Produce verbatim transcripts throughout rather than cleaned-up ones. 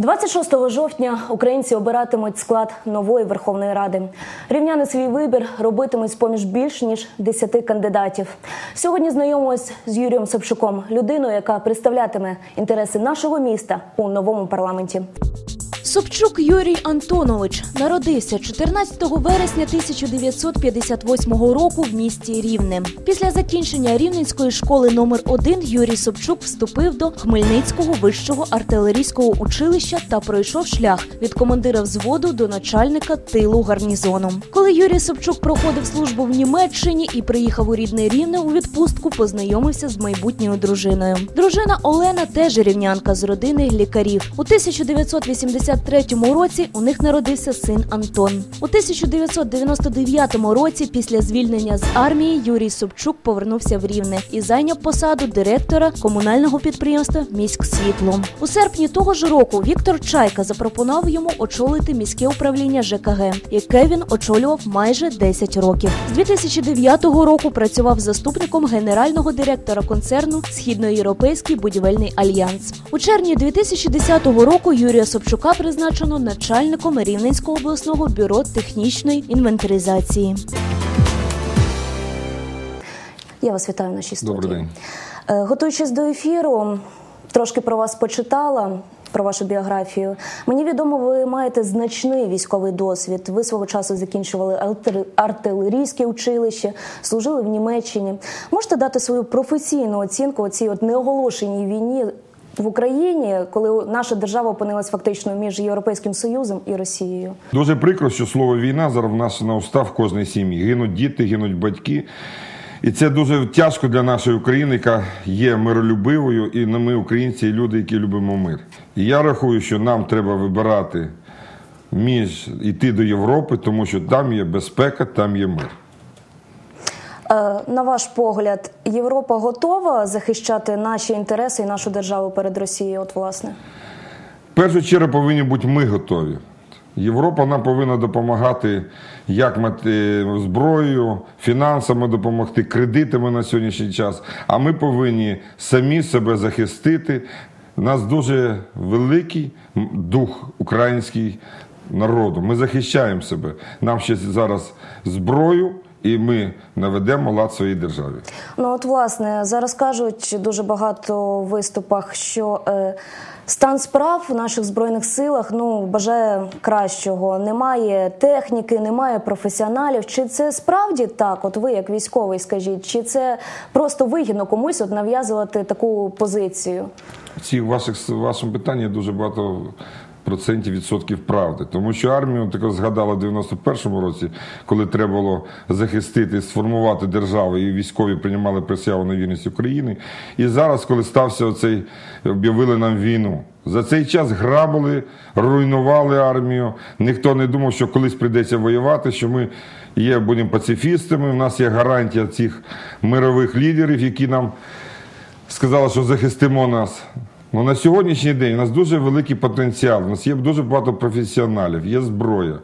двадцять шостого жовтня українці обиратимуть склад нової Верховної Ради. Рівняни свій вибір робитимуть з-поміж більш ніж десяти кандидатів. Сьогодні знайомимось з Юрієм Собчуком, людиною, яка представлятиме інтереси нашого міста у новому парламенті. Собчук Юрій Антонович народився чотирнадцятого вересня тисяча дев'ятсот п'ятдесят восьмого року в місті Рівне. Після закінчення Рівненської школи номер один Юрій Собчук вступив до Хмельницького вищого артилерійського училища та пройшов шлях від командира взводу до начальника тилу гарнізону. Коли Юрій Собчук проходив службу в Німеччині і приїхав у рідне Рівне у відпустку, познайомився з майбутньою дружиною. Дружина Олена теж рівнянка з родини лікарів. У тисяча дев'ятсот вісімдесят третьому році у них народився син Антон. У тисяча дев'ятсот дев'яносто дев'ятому році після звільнення з армії Юрій Собчук повернувся в Рівне і зайняв посаду директора комунального підприємства «Міськсвітло». У серпні того ж року Віктор Чайка запропонував йому очолити міське управління ЖКГ, яке він очолював майже десять років. З дві тисячі дев'ятого року працював заступником генерального директора концерну «Східноєвропейський будівельний альянс». У червні дві тисячі десятого року Юрія Собчука призначено начальником Рівненського обласного бюро технічної інвентаризації. Я вас вітаю в нашій студії. Добрий день. Готуючись до ефіру, трошки про вас почитала, про вашу біографію. Мені відомо, ви маєте значний військовий досвід. Ви свого часу закінчували артилерійське училище, служили в Німеччині. Можете дати свою професійну оцінку оцій от неоголошеній війні в Україні, коли наша держава опинилась фактично між Європейським Союзом і Росією? Дуже прикро, що слово «війна» зараз в нас на устах в кожній сім'ї. Гинуть діти, гинуть батьки. І це дуже тяжко для нашої України, яка є миролюбивою, і ми, українці, і люди, які любимо мир. І я рахую, що нам треба вибирати між йти до Європи, тому що там є безпека, там є мир. На ваш погляд, Європа готова захищати наші інтереси і нашу державу перед Росією, от власне? В першу чергу повинні бути ми готові. Європа нам повинна допомагати як зброєю, фінансами допомогти, кредитами на сьогоднішній час. А ми повинні самі себе захистити. У нас дуже великий дух український народу. Ми захищаємо себе. Нам ще зараз зброю, і ми наведемо лад в своїй державі. Ну от, власне, зараз кажуть дуже багато в виступах, що е, стан справ в наших Збройних силах, ну, бажає кращого. Немає техніки, немає професіоналів. Чи це справді так? От ви, як військовий, скажіть, чи це просто вигідно комусь от нав'язувати таку позицію? В ваших, вашому питанні дуже багато процентів, відсотків правди. Тому що армію, так згадала в дев'яносто першому році, коли треба було захистити, сформувати державу, і військові приймали присягу на вірність України. І зараз, коли стався оцей, об'явили нам війну. За цей час грабили, руйнували армію. Ніхто не думав, що колись прийдеться воювати, що ми є, будемо пацифістами. У нас є гарантія цих мирових лідерів, які нам сказали, що захистимо нас. Ну, на сьогоднішній день у нас дуже великий потенціал, у нас є дуже багато професіоналів, є зброя.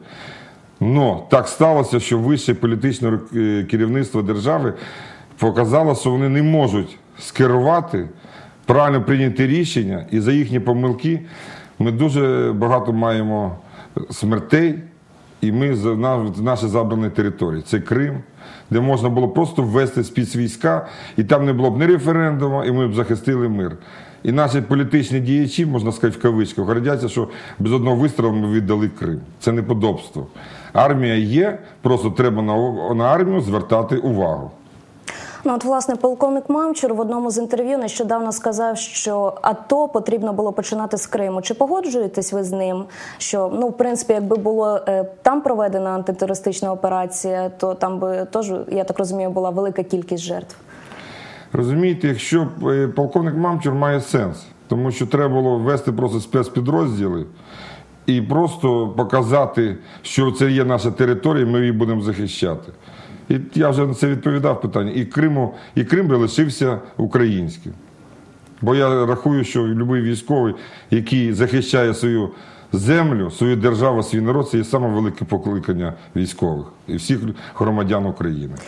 Но так сталося, що вище політичне керівництво держави показало, що вони не можуть скерувати, правильно прийняти рішення, і за їхні помилки ми дуже багато маємо смертей, і ми за наші забрані території. Це Крим, де можна було просто ввести спецвійська, і там не було б ні референдуму, і ми б захистили мир. І наші політичні діячі, можна сказати в кавичках, гордяться, що без одного вистрілу ми віддали Крим. Це неподобство. Армія є, просто треба на, на армію звертати увагу. Ну, от, власне, полковник Мамчур в одному з інтерв'ю нещодавно сказав, що АТО потрібно було починати з Криму. Чи погоджуєтесь ви з ним, що, ну, в принципі, якби було е, там проведена антитерористична операція, то там би теж, я так розумію, була велика кількість жертв? Розумієте, якщо полковник Мамчур має сенс, тому що треба було ввести просто спецпідрозділи і просто показати, що це є наша територія, ми її будемо захищати. І я вже на це відповідав питання. І, Криму, і Крим би лишився українським. Бо я рахую, що будь-який військовий, який захищає свою землю, свою державу, свій народ, це є саме велике покликання військових і всіх громадян України.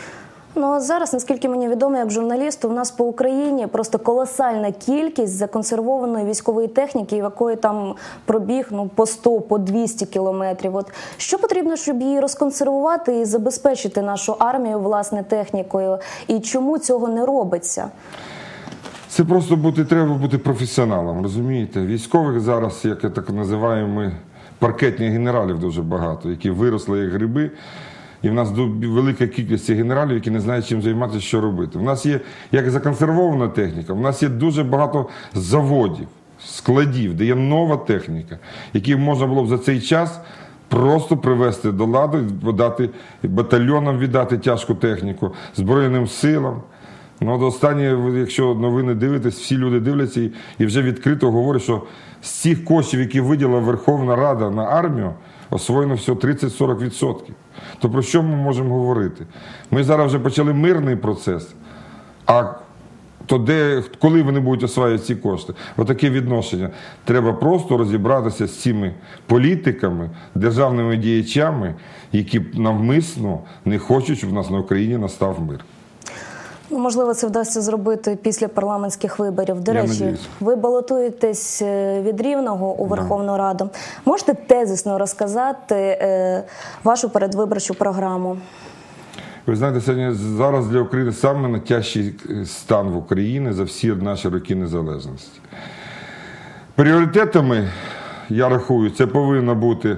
Ну, а зараз, наскільки мені відомо, як журналісту, у нас по Україні просто колосальна кількість законсервованої військової техніки, якої там пробіг ну, по сто, по двісті кілометрів. От що потрібно, щоб її розконсервувати і забезпечити нашу армію, власне, технікою? І чому цього не робиться? Це просто бути, треба бути професіоналом, розумієте? Військових зараз, як я так називаю, ми паркетних генералів дуже багато, які виросли як гриби. І в нас велика кількість цих генералів, які не знають, чим займатися, що робити. У нас є як законсервована техніка, у нас є дуже багато заводів, складів, де є нова техніка, які можна було б за цей час просто привести до ладу, дати батальйонам віддати тяжку техніку, Збройним силам. Ну, от останнє, якщо новини дивитесь, всі люди дивляться і, і вже відкрито говорять, що з цих коштів, які виділила Верховна Рада на армію, освоєно всього тридцять-сорок відсотків. То про що ми можемо говорити? Ми зараз вже почали мирний процес, а то де, коли вони будуть освоювати ці кошти? Отаке відношення. Треба просто розібратися з цими політиками, державними діячами, які навмисно не хочуть, щоб в нас на Україні настав мир. Ну, можливо, це вдасться зробити після парламентських виборів. До Я речі, надіюсь. ви балотуєтесь від Рівного у Верховну Раду. Можете тезисно розказати е, вашу передвиборчу програму? Ви знаєте, сьогодні зараз для України саме найтяжчий стан в Україні за всі наші роки незалежності. Пріоритетами, я рахую, це повинно бути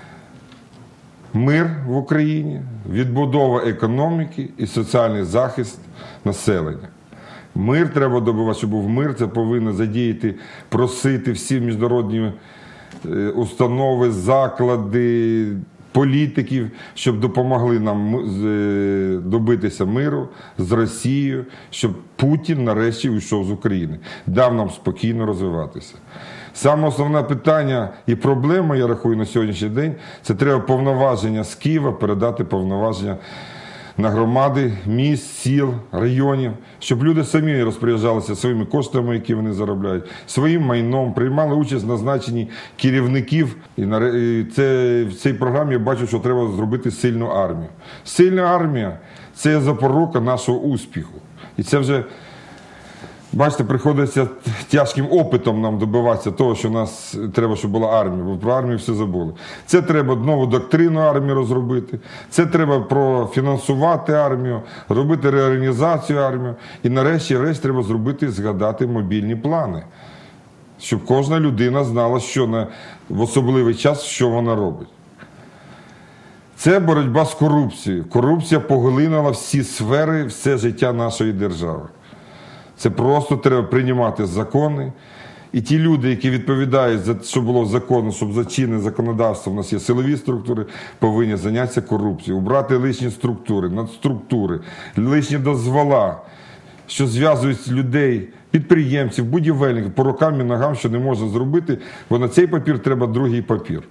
мир в Україні, відбудова економіки і соціальний захист населення. Мир треба добивати, щоб був мир, це повинно задіяти, просити всі міжнародні установи, заклади, політиків, щоб допомогли нам добитися миру з Росією, щоб Путін нарешті вийшов з України, дав нам спокійно розвиватися. Саме основне питання і проблема, я рахую, на сьогоднішній день, це треба повноваження з Києва передати повноваження на громади, міст, сіл, районів, щоб люди самі розпоряджалися своїми коштами, які вони заробляють, своїм майном, приймали участь в назначенні керівників. І це, в цій програмі я бачу, що треба зробити сильну армію. Сильна армія – це запорука нашого успіху. І це вже, бачите, приходиться тяжким опитом нам добиватися того, що нас треба, щоб була армія, бо про армію все забули. Це треба нову доктрину армії розробити, це треба профінансувати армію, робити реорганізацію армії і нарешті решт треба зробити, згадати мобільні плани, щоб кожна людина знала, що на, в особливий час, що вона робить. Це боротьба з корупцією. Корупція поглинула всі сфери, все життя нашої держави. Це просто треба приймати закони. І ті люди, які відповідають за що було законно, щоб зачинне законодавство, у нас є силові структури, повинні зайнятися корупцією, убрати лишні структури, надструктури, лишні дозвола, що зв'язують людей, підприємців, будівельників, по рукам і ногам, що не можна зробити, бо на цей папір треба другий папір.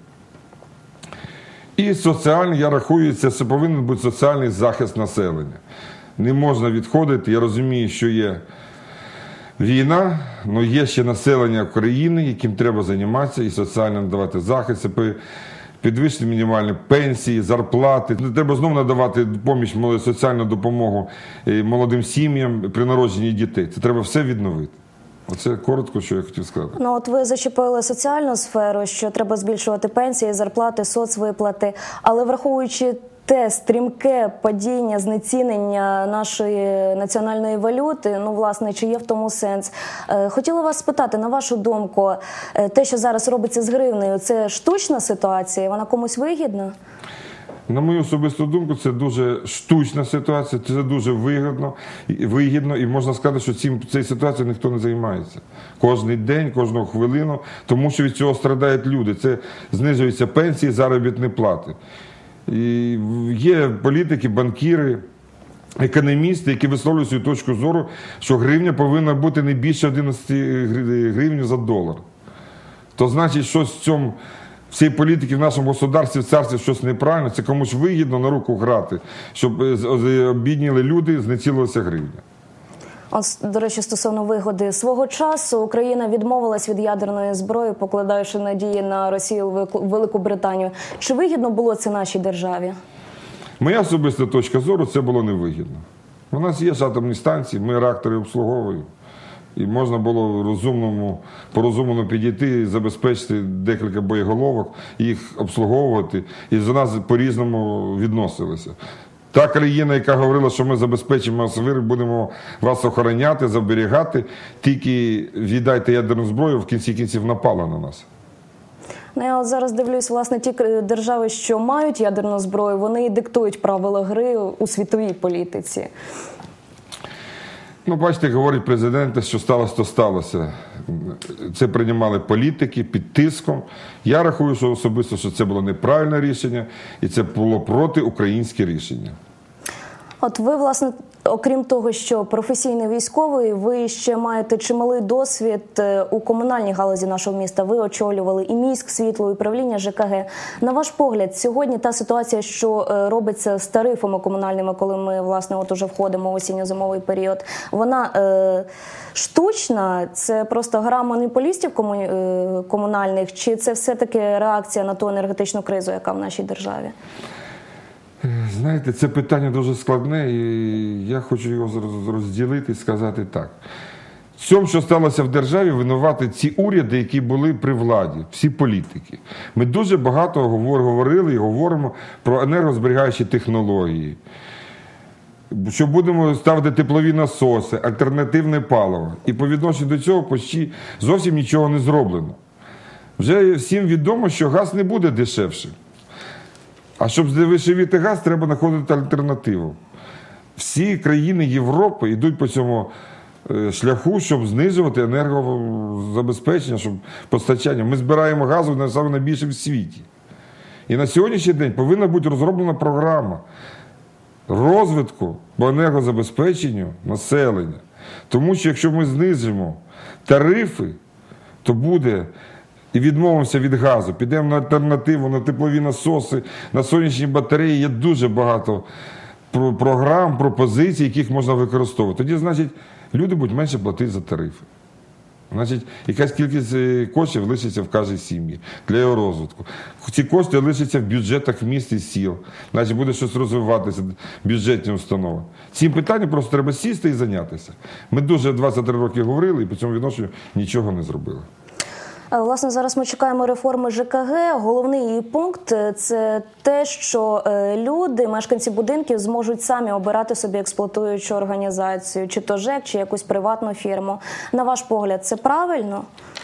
І соціальний, я рахую, це повинен бути соціальний захист населення. Не можна відходити, я розумію, що є війна, але є ще населення України, яким треба займатися і соціально надавати захист, підвищити мінімальні пенсії, зарплати. Треба знову надавати поміч, соціальну допомогу молодим сім'ям при народженні дітей. Це треба все відновити. Оце коротко, що я хотів сказати. Ну, от ви зачепили соціальну сферу, що треба збільшувати пенсії, зарплати, соцвиплати, але враховуючи те стрімке падіння, знецінення нашої національної валюти, ну, власне, чи є в тому сенс? Хотіла вас спитати, на вашу думку, те, що зараз робиться з гривнею, це штучна ситуація, вона комусь вигідна? На мою особисту думку, це дуже штучна ситуація, це дуже вигідно, вигідно і можна сказати, що цим, цією ситуацією ніхто не займається. Кожний день, кожну хвилину, тому що від цього страдають люди. Це знижуються пенсії, заробітні плати. І є політики, банкіри, економісти, які висловлюють свою точку зору, що гривня повинна бути не більше одинадцяти гривень за долар. То значить, що в цьому, в цій політиці в нашому государстві, в царстві щось неправильно, це комусь вигідно на руку грати, щоб обідніли люди, знецілилася гривня. От, до речі, стосовно вигоди, свого часу Україна відмовилась від ядерної зброї, покладаючи надії на Росію, Велику Британію. Чи вигідно було це нашій державі? Моя особиста точка зору, це було невигідно. У нас є ж атомні станції, ми реактори обслуговуємо. І можна було розумному, по-розумному підійти і забезпечити декілька боєголовок, їх обслуговувати, і до нас по-різному відносилися. Та країна, яка говорила, що ми забезпечимо вас, будемо вас охороняти, заберігати, тільки віддайте ядерну зброю, в кінці кінців напала на нас. Ну, я от зараз дивлюсь, власне, ті держави, що мають ядерну зброю, вони і диктують правила гри у світовій політиці. Ну, бачите, говорить президент, що сталося, то сталося. Це приймали політики під тиском. Я рахую, що особисто, що це було неправильне рішення, і це було протиукраїнське рішення. От ви, власне, окрім того, що професійний військовий, ви ще маєте чималий досвід у комунальній галузі нашого міста. Ви очолювали і міськ, світло, і управління ЖКГ. На ваш погляд, сьогодні та ситуація, що робиться з тарифами комунальними, коли ми, власне, от уже входимо в осінньо-зимовий період, вона е, штучна? Це просто гра монополістів кому, е, комунальних? Чи це все-таки реакція на ту енергетичну кризу, яка в нашій державі? Знаєте, це питання дуже складне, і я хочу його розділити і сказати так. В цьому, що сталося в державі, винуваті ці уряди, які були при владі, всі політики. Ми дуже багато говорили і говоримо про енергозберігаючі технології, що будемо ставити теплові насоси, альтернативне паливо. І по відношенню до цього почти зовсім нічого не зроблено. Вже всім відомо, що газ не буде дешевшим. А щоб здешевити газ, треба знаходити альтернативу. Всі країни Європи йдуть по цьому шляху, щоб знижувати енергозабезпечення, щоб постачання. Ми збираємо газу найбільше найбільше в світі. І на сьогоднішній день повинна бути розроблена програма розвитку по енергозабезпеченню населення. Тому що якщо ми знизимо тарифи, то буде... І відмовимося від газу, підемо на альтернативу, на теплові насоси, на сонячні батареї. Є дуже багато програм, пропозицій, яких можна використовувати. Тоді, значить, люди будуть менше платити за тарифи. Значить, якась кількість коштів лишиться в кожній сім'ї для його розвитку. Ці кошти лишаться в бюджетах міст і сіл. Значить, буде щось розвиватися, бюджетні установи. Цим питанням просто треба сісти і зайнятися. Ми дуже двадцять три роки говорили і по цьому відношенню нічого не зробили. Власне, зараз ми чекаємо реформи ЖКГ. Головний її пункт – це те, що люди, мешканці будинків, зможуть самі обирати собі експлуатуючу організацію, чи то ЖЕК, чи якусь приватну фірму. На ваш погляд, це правильно?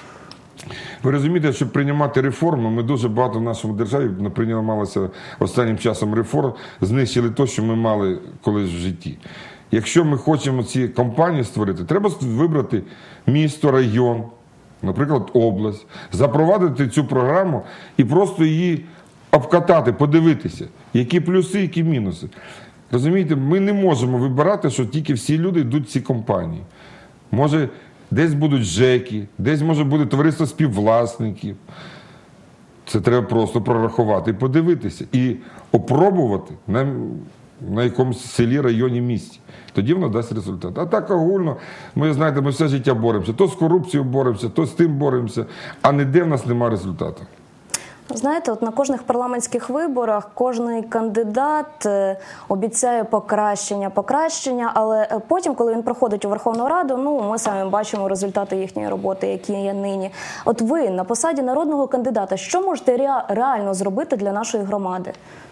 Ви розумієте, щоб приймати реформи, ми дуже багато в нашому державі приймалося останнім часом реформ, знищили те, що ми мали колись в житті. Якщо ми хочемо ці компанії створити, треба вибрати місто, район, наприклад, область, запровадити цю програму і просто її обкатати, подивитися, які плюси, які мінуси. Розумієте, ми не можемо вибирати, що тільки всі люди йдуть в ці компанії. Може, десь будуть ЖЕКи, десь може буде товариство співвласників. Це треба просто прорахувати і подивитися. І опробувати на, на якомусь селі, районі, місті. Тоді воно дасть результат. А так огульно, ми, знаєте, ми все життя боремося. То з корупцією боремося, то з тим боремося, а ніде в нас немає результату. Знаєте, от на кожних парламентських виборах кожний кандидат обіцяє покращення, покращення, але потім, коли він проходить у Верховну Раду, ну, ми самі бачимо результати їхньої роботи, які є нині. От ви на посаді народного кандидата, що можете ре реально зробити для нашої громади?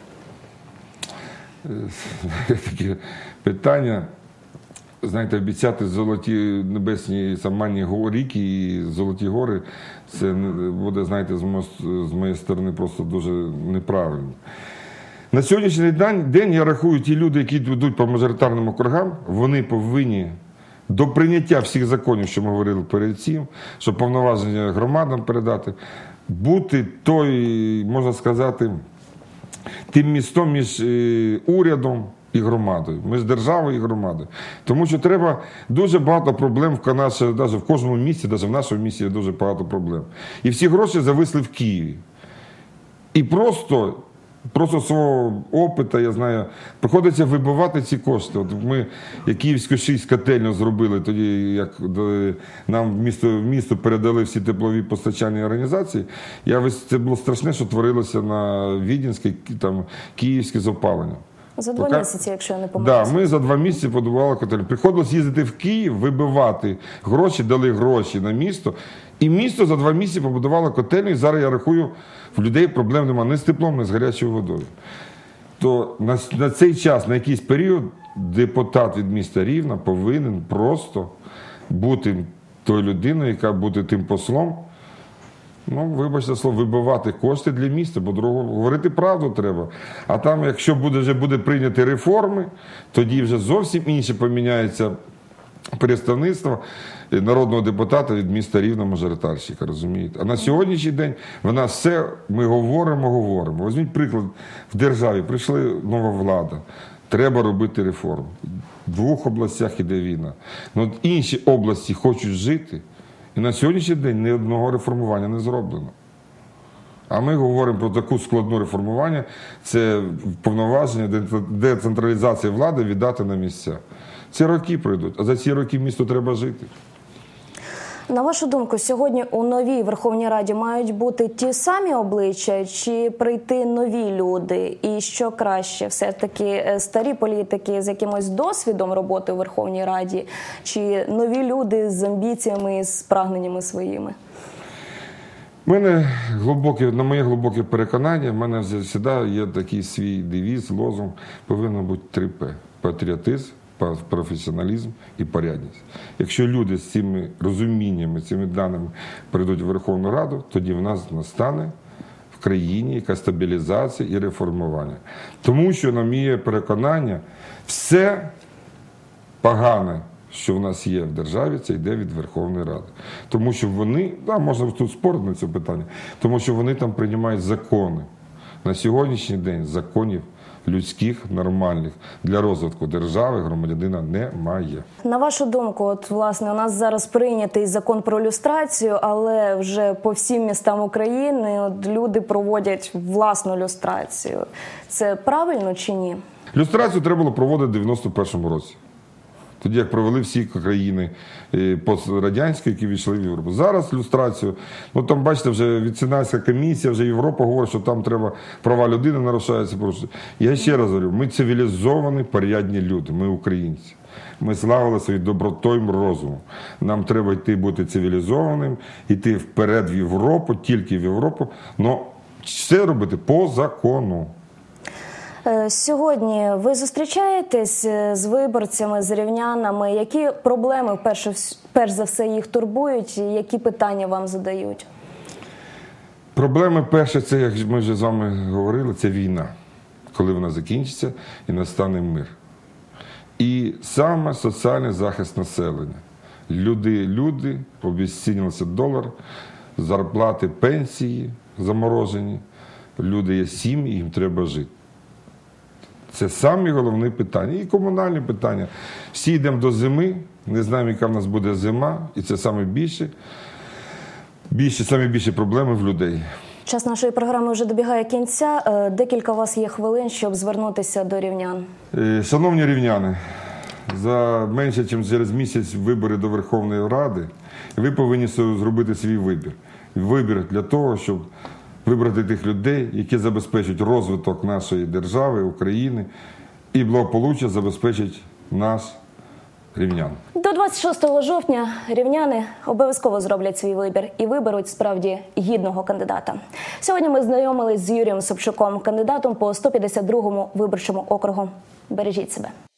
Таке питання. Знаєте, обіцяти золоті небесні саманні ріки і золоті гори, це буде, знаєте, з моєї сторони просто дуже неправильно. На сьогоднішній день, я рахую, ті люди, які йдуть по мажоритарним округам, вони повинні до прийняття всіх законів, що ми говорили перед цим, щоб повноваження громадам передати, бути той, можна сказати, тим містом між урядом і громадою, між державою і громадою. Тому що треба дуже багато проблем в нашій, навіть в кожному місті, навіть в нашому місті є дуже багато проблем. І всі гроші зависли в Києві. І просто, просто свого опиту, я знаю, приходиться вибивати ці кошти. От ми, як Київську шість котельню зробили тоді, як нам в місто, в місто передали всі теплові постачальні організації, я, це було страшне, що творилося на Віденській, там, Київській з опаленням. За два Пока- місяці, якщо я не Да, помиляюсь. ми за два місяці побудували котельню. Приходилось їздити в Київ, вибивати гроші, дали гроші на місто. І місто за два місяці побудувало котельню. І зараз я рахую, в людей проблем немає ні з теплом, ні з гарячою водою. То на, на цей час, на якийсь період, депутат від міста Рівна повинен просто бути тою людиною, яка буде тим послом. Ну, вибачте слово, вибивати кошти для міста, бо другого говорити правду треба. А там, якщо буде, вже буде прийняті реформи, тоді вже зовсім інше поміняється представництво народного депутата від міста Рівна, мажоритарщика, розумієте? А на сьогоднішній день в нас все, ми говоримо, говоримо. Візьміть приклад, в державі прийшла нова влада, треба робити реформи. В двох областях іде війна. Ну, от інші області хочуть жити, і на сьогоднішній день ні одного реформування не зроблено. А ми говоримо про таку складну реформування, це повноваження, децентралізація влади віддати на місця. Ці роки пройдуть, а за ці роки місту треба жити. На вашу думку, сьогодні у новій Верховній Раді мають бути ті самі обличчя чи прийти нові люди? І що краще, все-таки старі політики з якимось досвідом роботи у Верховній Раді, чи нові люди з амбіціями, з прагненнями своїми? У мене глибоке, на моє глибоке переконання, в мене завжди є такий свій девіз, лозунг, повинно бути три П – патріотизм, професіоналізм і порядність. Якщо люди з цими розуміннями, цими даними прийдуть в Верховну Раду, тоді в нас настане в країні якась стабілізація і реформування. Тому що, на моє переконання, все погане, що в нас є в державі, це йде від Верховної Ради. Тому що вони, да, можна тут спорити на це питання, тому що вони там приймають закони. На сьогоднішній день законів людських, нормальних для розвитку держави громадянина немає. На вашу думку, от власне у нас зараз прийнятий закон про люстрацію, але вже по всім містам України от люди проводять власну люстрацію. Це правильно чи ні? Люстрацію треба було проводити в дев'яносто першому році. Тоді, як провели всі країни пострадянські, які війшли в Європу. Зараз люстрацію, ну там, бачите, вже Венеціанська комісія, вже Європа говорить, що там треба, права людини нарушаються. Я ще раз говорю, ми цивілізовані, порядні люди, ми українці. Ми славили своєю добротою, розумом. Нам треба йти бути цивілізованим, йти вперед в Європу, тільки в Європу, але все робити по закону. Сьогодні ви зустрічаєтесь з виборцями, з рівнянами. Які проблеми перш, перш за все їх турбують, які питання вам задають? Проблеми перше, це, як ми вже з вами говорили, це війна. Коли вона закінчиться і настане мир. І саме соціальний захист населення. Люди, люди, обезцінився долар, зарплати, пенсії заморожені. Люди є сім'ї, їм треба жити. Це самі головні питання. І комунальні питання. Всі йдемо до зими, не знаємо, яка в нас буде зима, і це саме більше, більше, самі більші проблеми в людей. Час нашої програми вже добігає кінця. Декілька у вас є хвилин, щоб звернутися до рівнян. Шановні рівняни, за менше, ніж через місяць вибори до Верховної Ради, ви повинні зробити свій вибір. Вибір для того, щоб вибрати тих людей, які забезпечать розвиток нашої держави, України, і благополуччя забезпечать нас, рівнян. До двадцять шостого жовтня рівняни обов'язково зроблять свій вибір і виберуть справді гідного кандидата. Сьогодні ми знайомились з Юрієм Собчуком, кандидатом по сто п'ятдесят другому виборчому округу. Бережіть себе.